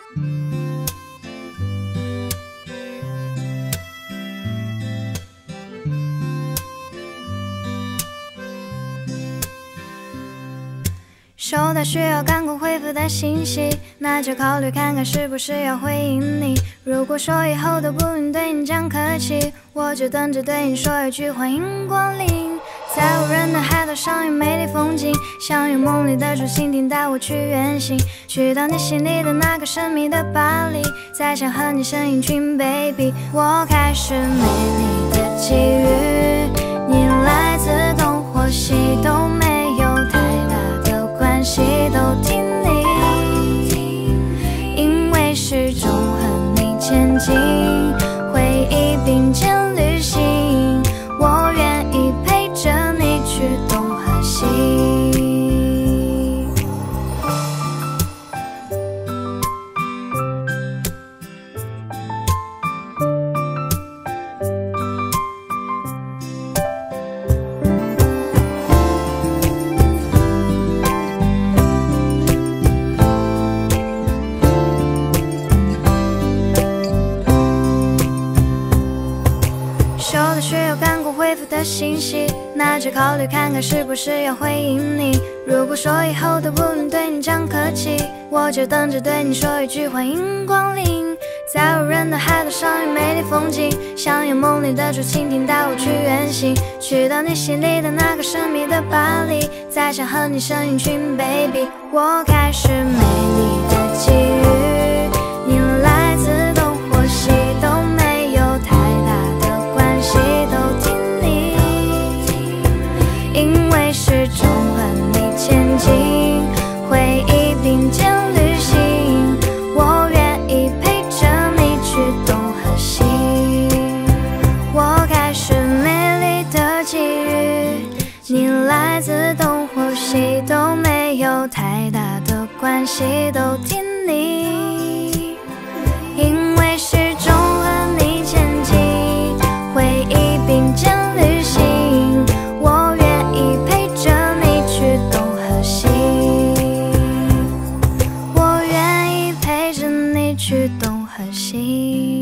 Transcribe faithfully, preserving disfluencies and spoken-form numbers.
收到需要赶快回复的信息，那就考虑看看是不是要回应你。如果说以后都不用对你讲客气，我就等着对你说一句欢迎光临。在无人的海岛上有美丽风景，想用梦里的竹蜻蜓带我去远行，去到你心里的那个神秘的巴黎，再想和你生一群 baby。 我开始美丽的际遇，你来自东或西都没有太大的关系，都听你，因为始终和你前进，回忆并肩旅行，我愿意陪着你去东和西。收到需要赶快回复的信息，那就考虑看看是不是要回应你。如果说以后都不用对你讲客气，我就等着对你说一句欢迎光临。在无人的海岛上有美丽风景，想用梦里的竹蜻蜓带我去远行，去到你心里的那个神秘的巴黎，再想和你生一群 baby。 我开始美丽的际遇，你来自东或西都没有太大的关系，都听你，因为始终和你前进，回忆并肩旅行，我愿意陪着你去东和西。我开始美丽的际遇，你来自东或西都没有太大的关系，都听你，因为始终和你前进，回忆并肩旅行，我愿意陪着你去东和西，我愿意陪着你去东和西。